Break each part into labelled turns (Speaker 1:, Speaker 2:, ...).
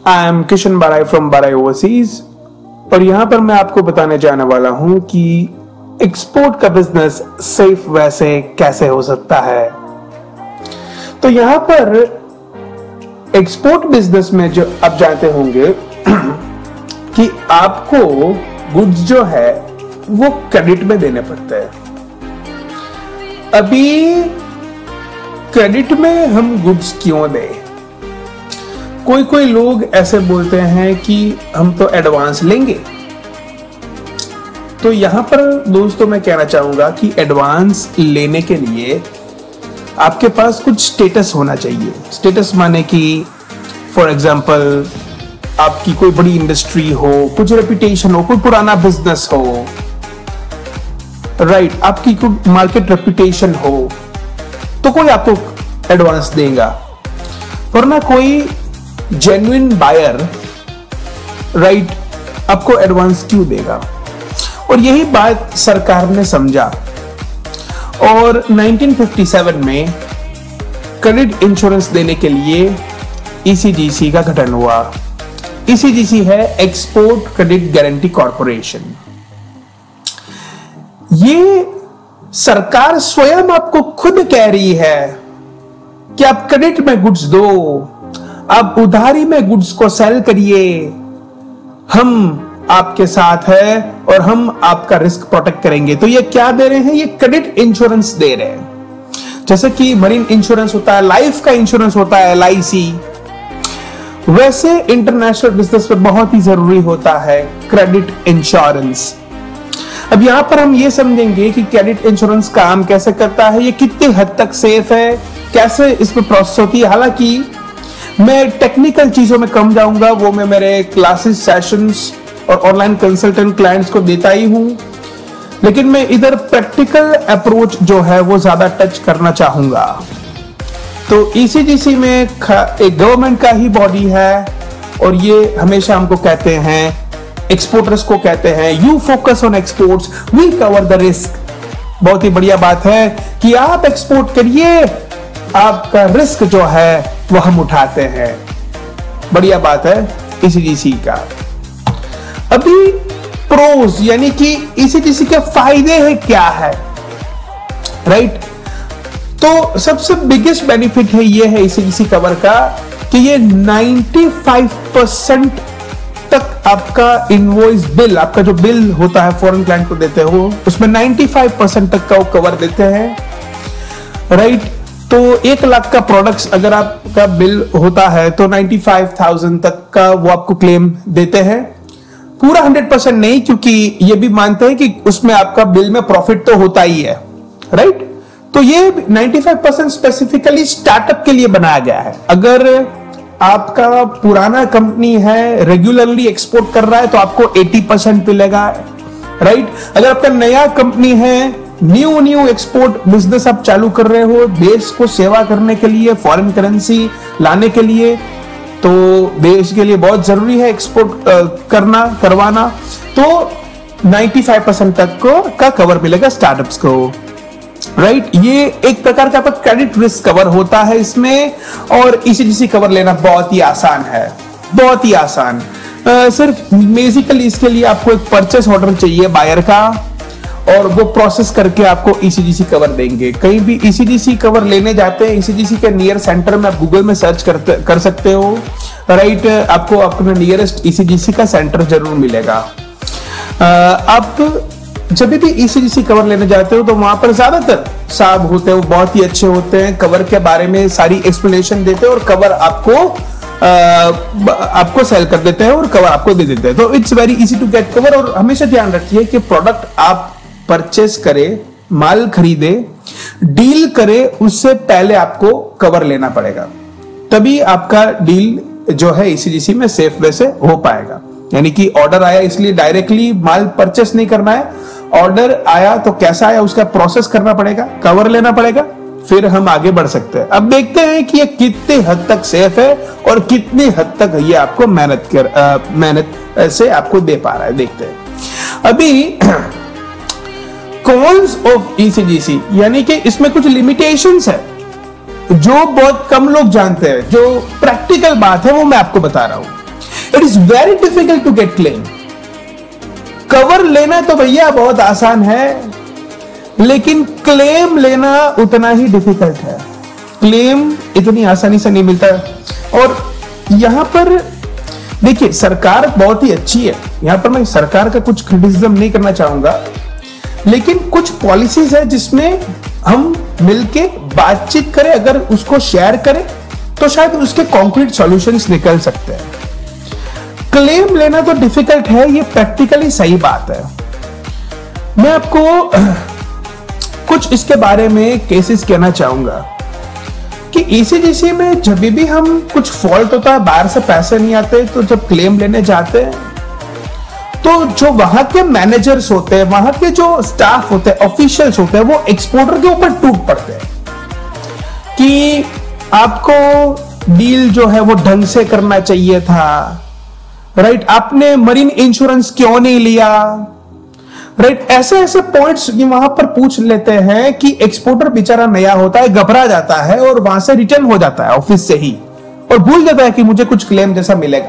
Speaker 1: I am Kishan Barai from Barai overseas और यहां पर मैं आपको बताने जाने वाला हूं कि एक्सपोर्ट का बिजनेस सिर्फ वैसे कैसे हो सकता है। तो यहां पर एक्सपोर्ट बिजनेस में जो आप जानते होंगे कि आपको गुड्स जो है वो क्रेडिट में देने पड़ते हैं। अभी क्रेडिट में हम गुड्स क्यों दें? कोई लोग ऐसे बोलते हैं कि हम तो एडवांस लेंगे। तो यहां पर दोस्तों मैं कहना चाहूंगा कि एडवांस लेने के लिए आपके पास कुछ स्टेटस होना चाहिए। स्टेटस माने कि फॉर एग्जांपल आपकी कोई बड़ी इंडस्ट्री हो, कुछ रेपुटेशन हो, कोई पुराना बिजनेस हो, राइट, आपकी कोई मार्केट रेपुटेशन हो तो कोई आपको एडवांस देगा, वरना कोई जेन्युइन बायर राइट आपको एडवांस क्यों देगा। और यही बात सरकार ने समझा और 1957 में क्रेडिट इंश्योरेंस देने के लिए ईसीजीसी का गठन हुआ। ईसीजीसी है एक्सपोर्ट क्रेडिट गारंटी कॉर्पोरेशन। ये सरकार स्वयं आपको खुद कह रही है कि आप क्रेडिट में गुड्स दो, आप उधारी में गुड्स को सेल करिए, हम आपके साथ है और हम आपका रिस्क प्रोटेक्ट करेंगे। तो ये क्या दे रहे हैं? ये क्रेडिट इंश्योरेंस दे रहे हैं। जैसे कि मरीन इंश्योरेंस होता है, लाइफ का इंश्योरेंस होता है LIC, वैसे इंटरनेशनल बिजनेस में बहुत ही जरूरी होता है क्रेडिट इंश्योरेंस। अब यहां पर हम ये समझेंगे कि क्रेडिट इंश्योरेंस काम कैसे करता है, ये कितनी हद तक सेफ है, कैसे इसमें प्रोसेस होती है। हालांकि मैं टेक्निकल चीजों में कम जाऊंगा, वो मैं मेरे क्लासेस, सेशंस और ऑनलाइन कंसल्टेंट क्लाइंट्स को देता ही हूं, लेकिन मैं इधर प्रैक्टिकल अप्रोच जो है वो ज्यादा टच करना चाहूंगा। तो ईसीजीसी में एक गवर्नमेंट का ही बॉडी है और ये हमेशा हमको कहते हैं, एक्सपोर्टर्स को कहते हैं, you focus on exports, we cover the risk. बहुत ही बढ़िया बात है कि आप एक्सपोर्ट करिए, आपका रिस्क जो है वो हम उठाते हैं। बढ़िया बात है ईसीजीसी का। अभी प्रोज यानी कि ईसीजीसी के फायदे हैं क्या है, राइट? तो सबसे बिगेस्ट बेनिफिट है ये है ईसीजीसी कवर का कि ये 95% तक आपका इनवॉइस बिल, आपका जो बिल होता है फॉरेन क्लाइंट को देते हो, उसमें 95% तक का वो कवर देते हैं, राइट? तो 1 लाख का प्रोडक्ट्स अगर आपका बिल होता है तो 95,000 तक का वो आपको क्लेम देते हैं। पूरा 100% नहीं, क्योंकि ये भी मानते हैं कि उसमें आपका बिल में प्रॉफिट तो होता ही है, राइट? तो ये 95% स्पेसिफिकली स्टार्टअप के लिए बनाया गया है। अगर आपका पुराना कंपनी है, रेगुलरली एक्सपोर्ट कर रहा है, तो आपको 80% मिलेगा, राइट? अगर आपका नया कंपनी है, न्यू एक्सपोर्ट बिजनेस आप चालू कर रहे हो, देश को सेवा करने के लिए, फॉरेन करेंसी लाने के लिए, तो देश के लिए बहुत जरूरी है एक्सपोर्ट करवाना, तो 95% तक का कवर मिलेगा स्टार्टअप्स को, राइट? ये एक प्रकार का क्रेडिट रिस्क कवर होता है इसमें, और ईसीजीसी कवर लेना बहुत ही आसान है, बहुत ही आसान। सिर्फ बेसिकली इसके लिए आपको एक परचेस ऑर्डर चाहिए बायर का, और वो प्रोसेस करके आपको ईसीजीसी कवर देंगे। कहीं भी ईसीजीसी कवर लेने जाते हैं, ईसीजीसी के नियर सेंटर में आप गूगल में सर्च कर सकते हो, राइट? आपको अपने नियरेस्ट ईसीजीसी का सेंटर जरूर मिलेगा। आप जब भी ईसीजीसी कवर लेने जाते हो तो वहां पर ज्यादातर साहब होते हैं, वो बहुत ही अच्छे होते हैं, कवर के बारे में सारी एक्सप्लेनेशन देते हैं और कवर आपको सेल कर देते हैं और कवर आपको दे देते हैं। तो it's very easy to get cover. और हमेशा ध्यान रखिए कि प्रोडक्ट आप परचेस करे, माल खरीदे, डील करे, उससे पहले आपको कवर लेना पड़ेगा, तभी आपका डील जो है ईसीजीसी में सेफ वे से हो पाएगा। यानी कि ऑर्डर आया इसलिए डायरेक्टली माल परचेस नहीं करना है, ऑर्डर आया तो कैसा आया उसका प्रोसेस करना पड़ेगा, कवर लेना पड़ेगा, फिर हम आगे बढ़ सकते हैं। अब देखते हैं कि ये कितने हद तक सेफ है और कितनी हद तक ये आपको मेहनत से आपको दे पा रहा है। देखते हैं अभी कॉन्स ऑफ ईसीजीसी, यानी कि इसमें कुछ लिमिटेशंस है जो बहुत कम लोग जानते हैं, जो प्रैक्टिकल बात है वो मैं आपको बता रहा हूं। Is very difficult to get claim. Cover लेना तो भैया बहुत आसान है, लेकिन क्लेम लेना उतना ही डिफिकल्ट है। क्लेम इतनी आसानी से नहीं मिलता। और यहां पर देखिए, सरकार बहुत ही अच्छी है, यहां पर मैं सरकार का कुछ क्रिटिसिज्म नहीं करना चाहूंगा, लेकिन कुछ पॉलिसीज है जिसमें हम मिलके बातचीत करें, अगर उसको शेयर करें तो शायद उसके कॉन्क्रीट सॉल्यूशंस निकल सकते हैं। क्लेम लेना तो डिफिकल्ट है, ये प्रैक्टिकली सही बात है। मैं आपको कुछ इसके बारे में केसेस कहना चाहूंगा कि ईसीजीसी में जब भी हम कुछ फॉल्ट होता है, बाहर से पैसे नहीं आते, तो जब क्लेम लेने जाते हैं तो जो वहां के मैनेजर्स होते हैं, वहां के जो स्टाफ होते हैं, ऑफिशियल्स होते हैं, वो एक्सपोर्टर के ऊपर टूट पड़ते हैं कि आपको डील जो है वो ढंग से करना चाहिए था, राइट, आपने मरीन इंश्योरेंस क्यों नहीं लिया, राइट। ऐसे ऐसे पॉइंट्स वहां पर पूछ लेते हैं कि एक्सपोर्टर बेचारा नया होता है, घबरा जाता है और वहां से रिटर्न हो जाता है ऑफिस से ही, और भूल जाता है कि मुझे कुछ क्लेम जैसा मिलेगा।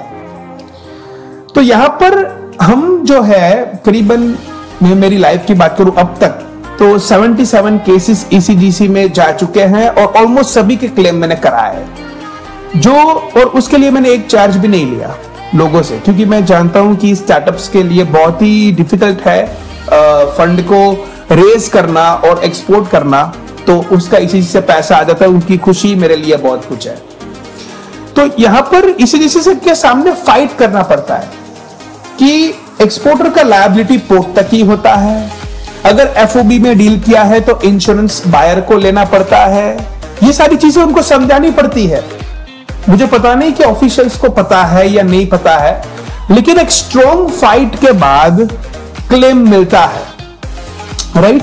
Speaker 1: तो यहां पर हम जो है करीबन, मैं मेरी लाइफ की बात करूं अब तक तो 77 केसेस ईसीजीसी में जा चुके हैं और ऑलमोस्ट सभी के क्लेम मैंने कराए हैं जो, और उसके लिए मैंने एक चार्ज भी नहीं लिया लोगों से, क्योंकि मैं जानता हूं कि स्टार्टअप्स के लिए बहुत ही डिफिकल्ट है फंड को रेज करना और एक्सपोर्ट करना, तो उसका इसी से पैसा आ जाता है, उनकी खुशी मेरे लिए बहुत कुछ है। तो यहां पर ईसीजीसी से के सामने फाइट करना पड़ता है कि एक्सपोर्टर का लायबिलिटी पोर्ट तक ही होता है, अगर एफओबी में डील किया है तो इंश्योरेंस बायर को लेना पड़ता है, ये सारी चीजें उनको समझानी पड़ती है। मुझे पता नहीं कि ऑफिशियल्स को पता है या नहीं पता है, लेकिन एक स्ट्रॉन्ग फाइट के बाद क्लेम मिलता है, राइट।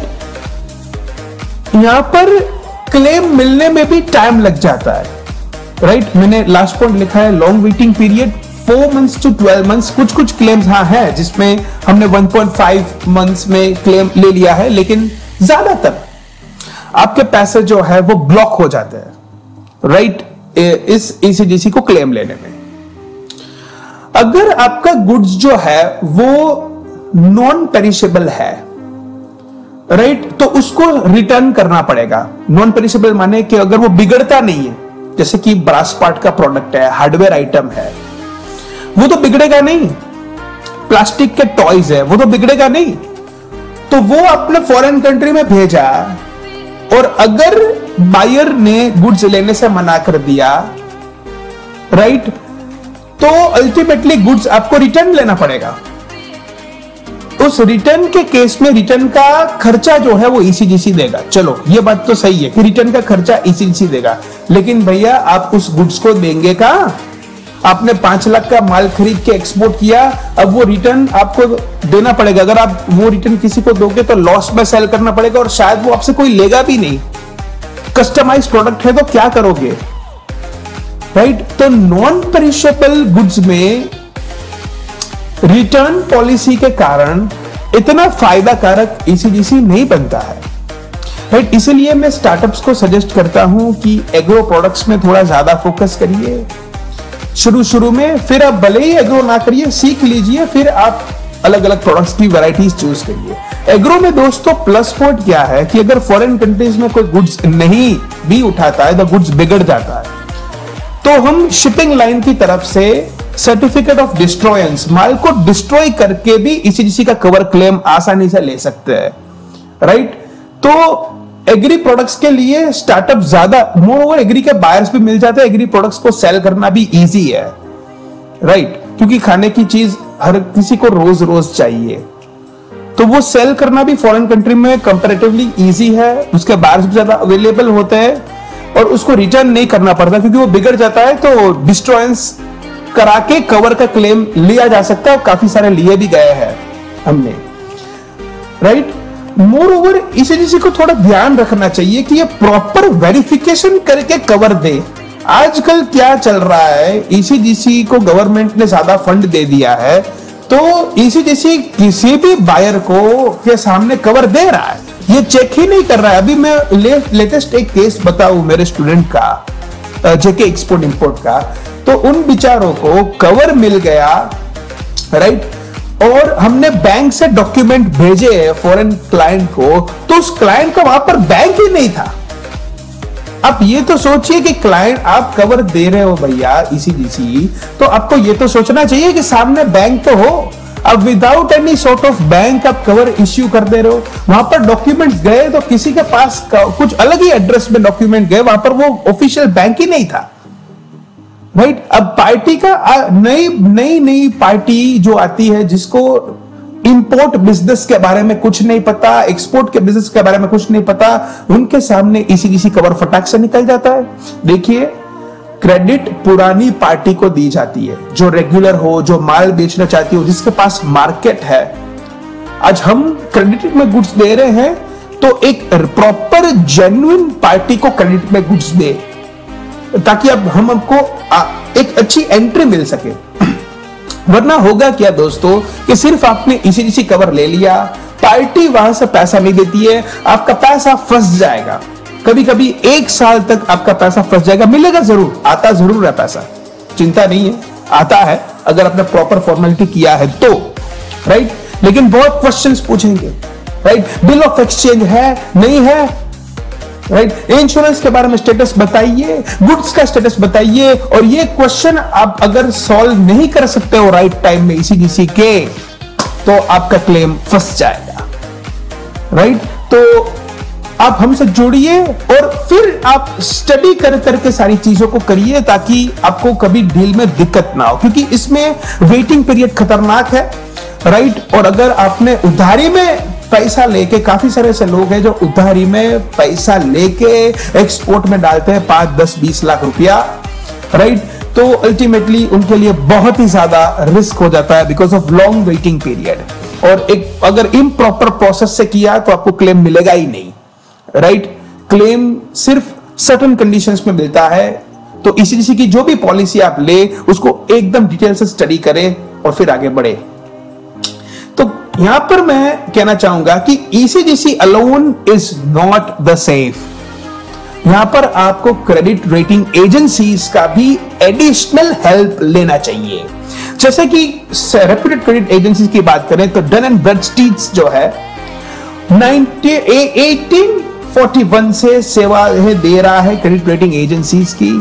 Speaker 1: यहां पर क्लेम मिलने में भी टाइम लग जाता है, राइट। मैंने लास्ट पॉइंट लिखा है long waiting period 4 months to 12 months। कुछ कुछ क्लेम्स हाँ है जिसमें हमने 1.5 months में क्लेम ले लिया है, लेकिन ज्यादातर आपके पैसे जो है वो ब्लॉक हो जाते हैं, राइट, इस ईसीजीसी को क्लेम लेने में। अगर आपका गुड्स जो है वो नॉन पेरिशेबल है, राइट, तो उसको रिटर्न करना पड़ेगा। नॉन पेरिशेबल माने कि अगर वो बिगड़ता नहीं है, जैसे कि ब्रास पार्ट का प्रोडक्ट है, हार्डवेयर आइटम है, वो तो बिगड़ेगा नहीं। प्लास्टिक के टॉयज है, वो तो बिगड़ेगा नहीं। तो वो अपने फॉरेन कंट्री में भेजा, और अगर बायर ने गुड्स लेने से मना कर दिया, राइट, तो अल्टीमेटली गुड्स आपको रिटर्न लेना पड़ेगा। उस रिटर्न के केस में रिटर्न का खर्चा जो है वो ईसीजीसी देगा। चलो ये बात तो सही है कि रिटर्न का खर्चा ईसीजीसी देगा, लेकिन भैया आप उस गुड्स को देंगे कहां? आपने 5 लाख का माल खरीद के एक्सपोर्ट किया, अब वो रिटर्न आपको देना पड़ेगा। अगर आप वो रिटर्न किसी को दोगे तो लॉस में सेल करना पड़ेगा, और शायद वो आपसे कोई लेगा भी नहीं। कस्टमाइज प्रोडक्ट है तो क्या करोगे, राइट। तो नॉन पेरिशेबल गुड्स में रिटर्न पॉलिसी के कारण इतना फायदा कारक ईसीजीसी नहीं बनता है, राइट। इसीलिए मैं स्टार्टअप्स को सजेस्ट करता हूं कि एग्रो प्रोडक्ट्स में थोड़ा ज्यादा फोकस करिए शुरू में, फिर आप भले ही एग्रो ना करिए, सीख लीजिए, फिर आप अलग अलग प्रोडक्ट्स की वैरायटीज चूज करिए। एग्रो में दोस्तों प्लस पॉइंट क्या है कि अगर फॉरेन कंट्रीज में कोई गुड्स नहीं भी उठाता है तो गुड्स बिगड़ जाता है, तो हम शिपिंग लाइन की तरफ से सर्टिफिकेट ऑफ डिस्ट्रॉयंस, माल को डिस्ट्रॉय करके भी ईसीजीसी का कवर क्लेम आसानी से ले सकते हैं, राइट। तो एग्री प्रोडक्ट्स के लिए स्टार्टअप ज्यादा, मोर एग्री के बायर्स भी मिल जाते हैं, एग्री प्रोडक्ट्स को सेल करना भी इजी है, राइट, क्योंकि खाने की चीज हर किसी को रोज रोज चाहिए, तो वो सेल करना भी फॉरेन कंट्री में कंपैरेटिवली इजी है। उसके बायर्स भी ज्यादा अवेलेबल होते हैं और उसको रिटर्न नहीं करना पड़ता, क्योंकि वो बिगड़ जाता है तो डिस्ट्रॉयंस करा के कवर का क्लेम लिया जा सकता है, और काफी सारे लिए भी गए हैं हमने, राइट। मोर ओवर ईसीजीसी को थोड़ा ध्यान रखना चाहिए कि ये प्रॉपर वेरिफिकेशन करके कवर दे। आजकल क्या चल रहा है, ईसीजीसी को गवर्नमेंट ने ज्यादा फंड दे दिया है, तो ईसीजीसी किसी भी बायर को के सामने कवर दे रहा है, ये चेक ही नहीं कर रहा है। अभी मैं लेटेस्ट एक केस बताऊं मेरे स्टूडेंट का, जेके एक्सपोर्ट इंपोर्ट का, तो उन बेचारों को कवर मिल गया, राइट, और हमने बैंक से डॉक्यूमेंट भेजे फॉरेन क्लाइंट को, तो उस क्लाइंट का वहां पर बैंक ही नहीं था। आप ये तो सोचिए कि क्लाइंट आप कवर दे रहे हो भैया ईसीजीसी, तो आपको ये तो सोचना चाहिए कि सामने बैंक तो हो। अब without any sort of bank आप कवर इश्यू कर दे रहे हो, वहां पर डॉक्यूमेंट्स गए तो किसी के पास कुछ अलग ही एड्रेस में डॉक्यूमेंट गए, वहां पर वो ऑफिशियल बैंक ही नहीं था, राइट। अब पार्टी का नई पार्टी जो आती है, जिसको इंपोर्ट बिजनेस के बारे में कुछ नहीं पता, एक्सपोर्ट के बिजनेस के बारे में कुछ नहीं पता, उनके सामने ईसीजीसी कवर फटाक से निकल जाता है। देखिए, क्रेडिट पुरानी पार्टी को दी जाती है, जो रेगुलर हो, जो माल बेचना चाहती हो, जिसके पास मार्केट है। आज हम क्रेडिट में गुड्स दे रहे हैं, तो एक प्रॉपर जेन्युइन पार्टी को क्रेडिट में गुड्स दे, ताकि अब हमको एक अच्छी एंट्री मिल सके। वरना होगा क्या दोस्तों कि सिर्फ आपने ईसीजीसी कवर ले लिया, पार्टी वहां से पैसा नहीं देती है, आपका पैसा फंस जाएगा। कभी कभी 1 साल तक आपका पैसा फंस जाएगा। मिलेगा जरूर, आता जरूर है पैसा, चिंता नहीं है, आता है अगर आपने प्रॉपर फॉर्मेलिटी किया है तो, राइट। लेकिन बहुत क्वेश्चंस पूछेंगे, राइट। बिल ऑफ एक्सचेंज है, नहीं है, राइट। इंश्योरेंस के बारे में स्टेटस बताइए, गुड्स का स्टेटस बताइए। और ये क्वेश्चन आप अगर सॉल्व नहीं कर सकते हो राइट टाइम में ईसीजीसी के, तो आपका क्लेम फंस जाएगा, राइट। तो आप हमसे जुड़िए और फिर आप स्टडी कर करके सारी चीजों को करिए, ताकि आपको कभी डील में दिक्कत ना हो, क्योंकि इसमें वेटिंग पीरियड खतरनाक है, राइट। और अगर आपने उधारी में पैसा लेके, काफी सारे ऐसे लोग हैं जो उधारी में पैसा लेके एक्सपोर्ट में डालते हैं 5, 10, 20 लाख रुपया, राइट। तो अल्टीमेटली उनके लिए बहुत ही ज्यादा रिस्क हो जाता है because of long waiting period. और एक अगर इम्प्रॉपर प्रोसेस से किया तो आपको क्लेम मिलेगा ही नहीं, राइट। क्लेम सिर्फ सर्टेन कंडीशंस में मिलता है। तो ईसीजीसी की जो भी पॉलिसी आप ले, उसको एकदम डिटेल से स्टडी करें और फिर आगे बढ़े। तो यहां पर मैं कहना चाहूंगा कि ECGC alone is not the safe. यहां पर आपको क्रेडिट रेटिंग एजेंसीज का भी एडिशनल हेल्प लेना चाहिए। जैसे कि रेप्यूटेड क्रेडिट एजेंसीज की बात करें तो डन एंड ब्रैडस्ट्रीट जो है 1841 से सेवा दे रहा है क्रेडिट रेटिंग एजेंसीज की।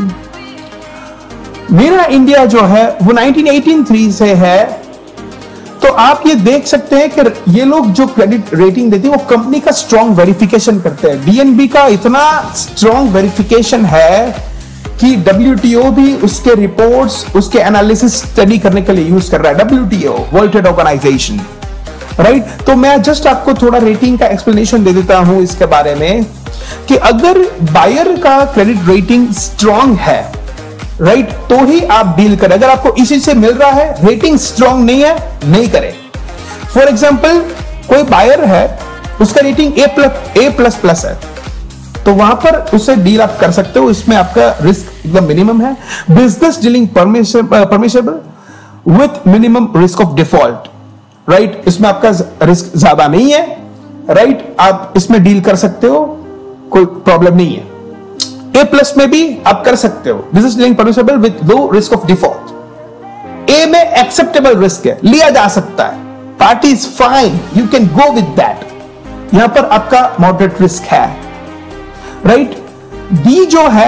Speaker 1: मेरा इंडिया जो है वो 1983 से है। तो आप ये देख सकते हैं कि ये लोग जो क्रेडिट रेटिंग देते हैं वो कंपनी का स्ट्रॉन्ग वेरिफिकेशन करते हैं। डीएनबी का इतना स्ट्रॉन्ग वेरिफिकेशन है कि डब्ल्यूटीओ भी उसके रिपोर्ट्स, उसके एनालिसिस स्टडी करने के लिए यूज कर रहा है। WTO, world trade organisation, right. तो मैं जस्ट आपको थोड़ा रेटिंग का एक्सप्लेनेशन दे देता हूं इसके बारे में कि अगर बायर का क्रेडिट रेटिंग स्ट्रॉन्ग है, राइट, तो ही आप डील करें। अगर आपको इसी से मिल रहा है, रेटिंग स्ट्रॉन्ग नहीं है, नहीं करें। फॉर एग्जांपल कोई बायर है, उसका रेटिंग ए प्लस प्लस है, तो वहां पर उससे डील आप कर सकते हो। इसमें आपका रिस्क एकदम मिनिमम है। Business dealing permissible with minimum risk of default, right. इसमें आपका रिस्क ज्यादा नहीं है, राइट। आप इसमें डील कर सकते हो, कोई प्रॉब्लम नहीं है। ए प्लस में भी आप कर सकते हो। Business dealing permissible with low risk of default. A में एक्सेप्टेबल रिस्क है, लिया जा सकता है, party is fine, you can go with that. यहां पर आपका मॉडरेट रिस्क है, राइट। बी जो है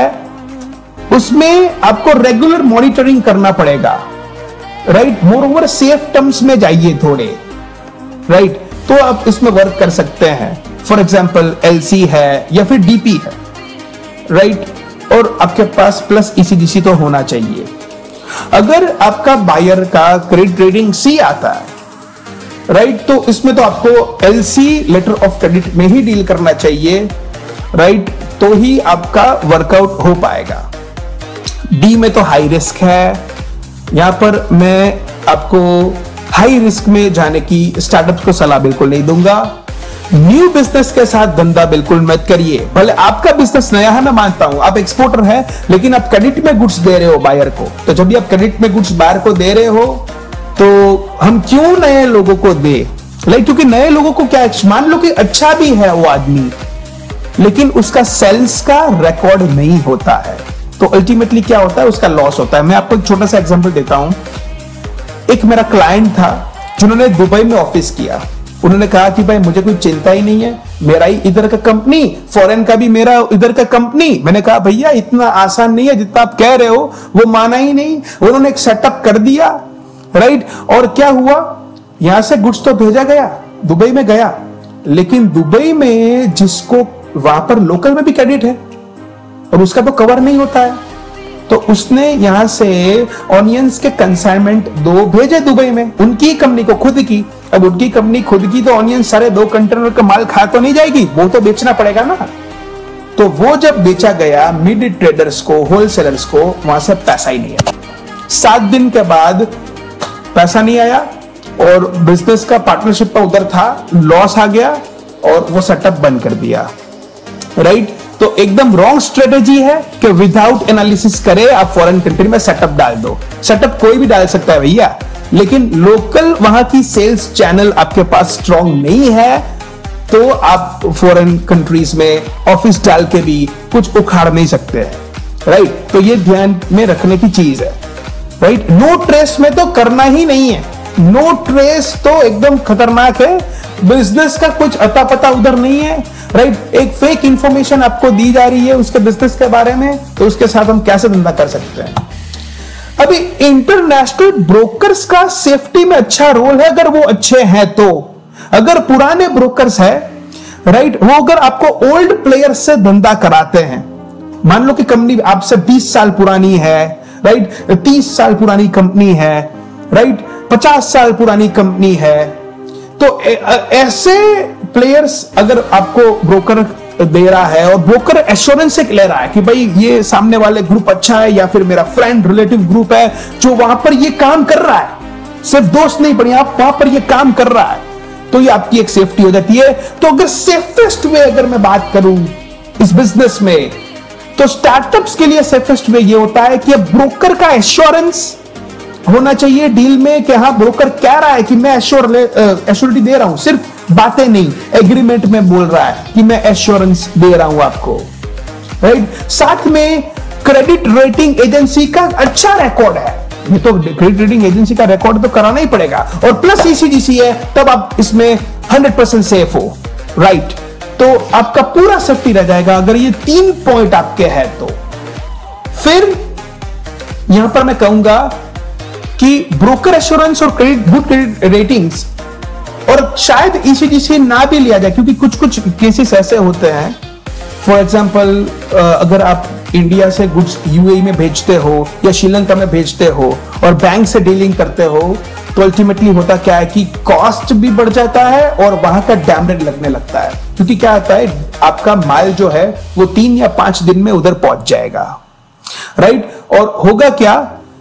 Speaker 1: उसमें आपको रेगुलर मॉनिटरिंग करना पड़ेगा, right. Moreover safe terms में जाइए थोड़े, राइट। तो आप इसमें वर्क कर सकते हैं। फॉर एग्जाम्पल एलसी है या फिर डीपी है, राइट। और आपके पास प्लस ईसीजीसी तो होना चाहिए। अगर आपका बायर का क्रेडिट रेटिंग सी आता है, राइट, तो इसमें तो आपको एलसी लेटर ऑफ क्रेडिट में ही डील करना चाहिए, राइट। तो ही आपका वर्कआउट हो पाएगा। डी में तो हाई रिस्क है। यहां पर मैं आपको हाई रिस्क में जाने की स्टार्टअप को सलाह बिल्कुल नहीं दूंगा। न्यू बिजनेस के साथ धंधा बिल्कुल मत करिए। भले आपका बिजनेस नया है, मैं मानता हूं, आप एक्सपोर्टर हैं, लेकिन आप क्रेडिट में गुड्स दे रहे हो बायर को। तो जब भी आप क्रेडिट में गुड्स बायर को दे रहे हो, तो हम क्यों नए लोगों को दे, लाइक, क्योंकि नए लोगों को क्या, मान लो कि अच्छा भी है वो आदमी, लेकिन उसका सेल्स का रिकॉर्ड नहीं होता है। तो अल्टीमेटली क्या होता है, उसका लॉस होता है। मैं आपको एक छोटा सा एग्जांपल देता हूं। एक मेरा क्लाइंट था जिन्होंने दुबई में ऑफिस किया। उन्होंने कहा कि भाई मुझे कोई चिंता ही नहीं है, मेरा ही इधर का कंपनी, फॉरेन का भी मेरा इधर का कंपनी। मैंने कहा भैया इतना आसान नहीं है जितना आप कह रहे हो। वो माना ही नहीं। उन्होंने एक सेटअप कर दिया, राइट। और क्या हुआ, यहां से गुड्स तो भेजा गया, दुबई में गया, लेकिन दुबई में जिसको वहां पर लोकल में भी क्रेडिट है और उसका तो कवर नहीं होता है, तो उसने यहां से ऑनियंस के कंसाइनमेंट 2 भेजे दुबई में, उनकी कंपनी को खुद की। अब उनकी कंपनी खुद की, तो ऑनियंस सारे 2 कंटेनर का माल खा तो नहीं जाएगी, वो तो बेचना पड़ेगा ना। तो वो जब बेचा गया मिड ट्रेडर्स को, होलसेलर्स को, वहां से पैसा ही नहीं आया। 7 दिन के बाद पैसा नहीं आया और बिजनेस का पार्टनरशिप का उधर था, लॉस आ गया और वो सेटअप बंद कर दिया, राइट। तो एकदम रॉन्ग स्ट्रेटेजी है कि विदाउट एनालिसिस करे आप फॉरेन कंट्री में सेटअप डाल दो। सेटअप कोई भी डाल सकता है भैया, लेकिन लोकल वहां की सेल्स चैनल आपके पास स्ट्रांग नहीं है, तो आप फॉरेन कंट्रीज में ऑफिस डाल के भी कुछ उखाड़ नहीं सकते हैं, राइट। तो ये ध्यान में रखने की चीज है, राइट। नो ट्रेस में तो करना ही नहीं है। नो ट्रेस तो एकदम खतरनाक है। बिजनेस का कुछ अता पता उधर नहीं है, राइट। एक फेक इंफॉर्मेशन आपको दी जा रही है उसके बिजनेस के बारे में, तो उसके साथ हम कैसे धंधा कर सकते हैं। अभी इंटरनेशनल ब्रोकर्स का सेफ्टी में अच्छा रोल है, अगर वो अच्छे हैं तो। अगर पुराने ब्रोकर्स है, राइट, वो अगर आपको ओल्ड प्लेयर्स से धंधा कराते हैं, मान लो कि कंपनी आपसे 20 साल पुरानी है, राइट, 30 साल पुरानी कंपनी है, राइट, 50 साल पुरानी कंपनी है, तो ऐसे प्लेयर्स अगर आपको ब्रोकर दे रहा है और ब्रोकर एश्योरेंस से ले रहा है कि भाई ये सामने वाले ग्रुप अच्छा है या फिर मेरा फ्रेंड रिलेटिव ग्रुप है जो वहां पर ये काम कर रहा है, सिर्फ दोस्त नहीं पड़ी, आप वहां पर ये काम कर रहा है, तो ये आपकी एक सेफ्टी हो जाती है। तो अगर सेफेस्ट वे अगर मैं बात करूं इस बिजनेस में, तो स्टार्टअप्स के लिए सेफेस्ट वे ये होता है कि ब्रोकर का एश्योरेंस होना चाहिए डील में कि हाँ ब्रोकर कह रहा है कि मैं एश्योरिटी दे रहा हूं, सिर्फ बातें नहीं, एग्रीमेंट में बोल रहा है कि मैं एश्योरेंस दे रहा हूं आपको, राइट। साथ में क्रेडिट रेटिंग एजेंसी का अच्छा रिकॉर्ड है, ये तो क्रेडिट रेटिंग एजेंसी का रिकॉर्ड तो कराना ही पड़ेगा, और प्लस ईसीजीसी है, तब आप इसमें 100% सेफ हो, राइट। तो आपका पूरा सेफ्टी रह जाएगा अगर ये 3 पॉइंट आपके हैं तो। फिर यहां पर मैं कहूंगा कि ब्रोकर एश्योरेंस और गुड क्रेडिट रेटिंग्स, और शायद ईसीजीसी ना भी लिया जाए, क्योंकि कुछ कुछ केसेस ऐसे होते हैं, फॉर एग्जांपल अगर आप इंडिया से गुड्स यूएई में भेजते हो या श्रीलंका में भेजते हो और बैंक से डीलिंग करते हो, तो अल्टीमेटली होता क्या है कि कॉस्ट भी बढ़ जाता है और वहां का डैमेज लगने लगता है, क्योंकि क्या होता है आपका माल जो है वो 3 या 5 दिन में उधर पहुंच जाएगा, राइट। और होगा क्या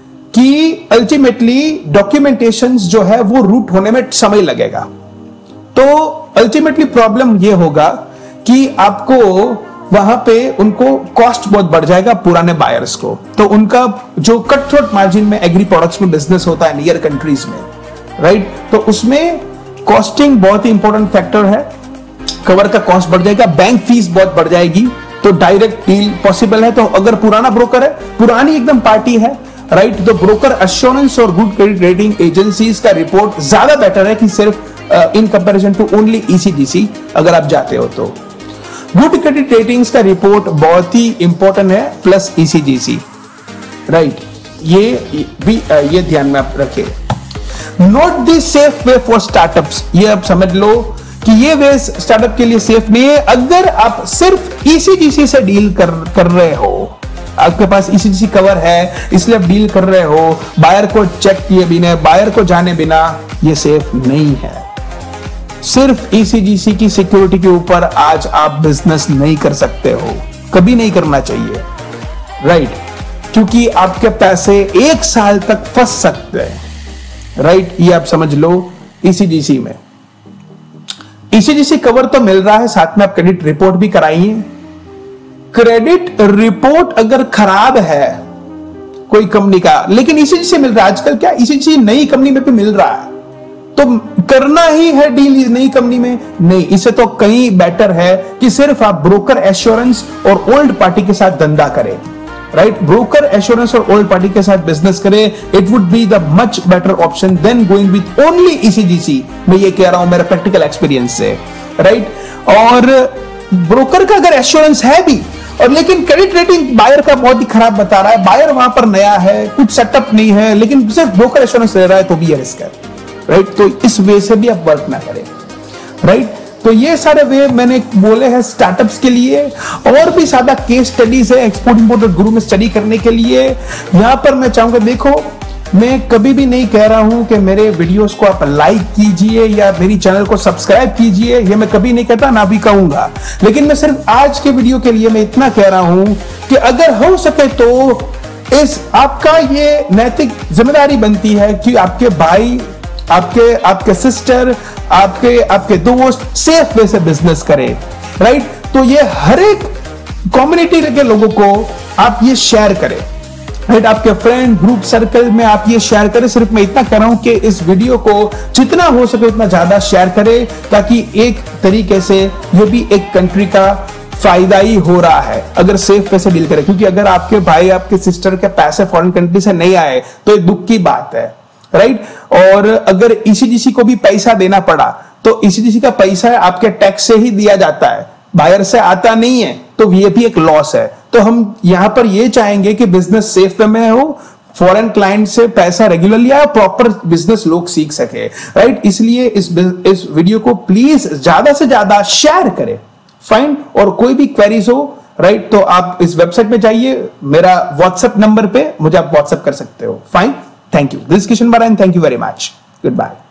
Speaker 1: कि अल्टीमेटली डॉक्यूमेंटेशंस जो है वो रूट होने में समय लगेगा, तो अल्टीमेटली प्रॉब्लम ये होगा कि आपको वहां पे उनको कॉस्ट बहुत बढ़ जाएगा पुराने बायर्स को, तो उनका जो कट थ्रोट मार्जिन में एग्री प्रोडक्ट्स में बिजनेस होता है नियर कंट्रीज में, राइट, तो उसमें कॉस्टिंग बहुत ही इंपॉर्टेंट फैक्टर है। कवर का कॉस्ट बढ़ जाएगा, बैंक फीस बहुत बढ़ जाएगी, तो डायरेक्ट डील पॉसिबल है। तो अगर पुराना ब्रोकर है, पुरानी एकदम पार्टी है, राइट, तो ब्रोकर एश्योरेंस और गुड क्रेडिट रेटिंग एजेंसीज का रिपोर्ट ज्यादा बेटर है कि सिर्फ in comparison to only ECGC अगर आप जाते हो तो। गुड क्रेडिट रेटिंग्स का रिपोर्ट बहुत ही इंपॉर्टेंट है, प्लस ईसीजीसी, राइट, ये भी ये ध्यान में आप रखिए। Not the safe way for startups, ये आप समझ लो कि ये वे स्टार्टअप के लिए सेफ नहीं है। अगर आप सिर्फ ईसीजीसी से डील कर रहे हो, आपके पास ईसीजीसी कवर है इसलिए आप डील कर रहे हो, बायर को चेक किए बिना, बायर को जाने बिना, ये सेफ नहीं है। सिर्फ ईसीजीसी की सिक्योरिटी के ऊपर आज आप बिजनेस नहीं कर सकते हो, कभी नहीं करना चाहिए, राइट, क्योंकि आपके पैसे 1 साल तक फंस सकते हैं, राइट, ये आप समझ लो। ईसीजीसी में ईसीजीसी कवर तो मिल रहा है, साथ में आप क्रेडिट रिपोर्ट भी कराइए। क्रेडिट रिपोर्ट अगर खराब है कोई कंपनी का, लेकिन ईसीजीसी मिल रहा है, आजकल क्या ईसीजीसी नई कंपनी में भी मिल रहा है, तो करना ही है डील नई कंपनी में, नहीं, इसे तो कहीं बेटर है कि सिर्फ आप ब्रोकर एश्योरेंस और ओल्ड पार्टी के साथ धंधा करें, राइट। ब्रोकर एश्योरेंस और ओल्ड पार्टी के साथ बिजनेस करें, it would be the much better option than going with only ECGC. मैं ये कह रहा हूं मेरा प्रैक्टिकल एक्सपीरियंस से, राइट। और ब्रोकर का अगर एश्योरेंस है भी और लेकिन क्रेडिट रेटिंग बायर का बहुत ही खराब बता रहा है, बायर वहां पर नया है, कुछ सेटअप नहीं है, लेकिन सिर्फ ब्रोकर एश्योरेंस ले रहा है, तो भी ये रिस्क है, राइट। तो इस वे से भी आप वर्क ना करें, राइट। तो ये सारे वे मैंने बोले हैं स्टार्टअप्स के लिए। और भी ज्यादा केस स्टडीज है एक्सपोर्ट इंपोर्ट गुरु में स्टडी करने के लिए। यहां पर मैं चाहूंगा, देखो मैं कभी भी नहीं कह रहा हूं कि मेरे वीडियोस को आप लाइक कीजिए या मेरी चैनल को सब्सक्राइब कीजिए, ये मैं कभी नहीं कहता, ना भी कहूंगा। लेकिन मैं सिर्फ आज के वीडियो के लिए मैं इतना कह रहा हूं कि अगर हो सके तो इस आपका ये नैतिक जिम्मेदारी बनती है कि आपके भाई, आपके सिस्टर, आपके दोस्त सेफ वे से बिजनेस करें, राइट। तो ये हर एक कम्युनिटी के लोगों को आप ये शेयर करें, राइट। आपके फ्रेंड ग्रुप सर्कल में आप ये शेयर करें। सिर्फ मैं इतना कह रहा हूं कि इस वीडियो को जितना हो सके उतना ज्यादा शेयर करें, ताकि एक तरीके से ये भी एक कंट्री का फायदा ही हो रहा है अगर सेफ वे से डील करें। क्योंकि अगर आपके भाई, आपके सिस्टर के पैसे फॉरेन कंट्री से नहीं आए तो ये दुख की बात है, राइट। और अगर ईसीजीसी को भी पैसा देना पड़ा तो ईसीजीसी का पैसा आपके टैक्स से ही दिया जाता है, बायर से आता नहीं है, तो ये भी एक लॉस है। तो हम यहां पर ये चाहेंगे कि बिजनेस सेफ वे में हो, फॉरेन क्लाइंट से पैसा रेगुलरली आए, प्रॉपर बिजनेस लोग सीख सके, राइट। इसलिए इस वीडियो को प्लीज ज्यादा से ज्यादा शेयर करें, फाइन। और कोई भी क्वेरीज हो, राइट, तो आप इस वेबसाइट में जाइए, मेरा व्हाट्सएप नंबर पे मुझे आप व्हाट्सएप कर सकते हो, fine. Thank you. This is Kishan Bara and thank you very much. Goodbye.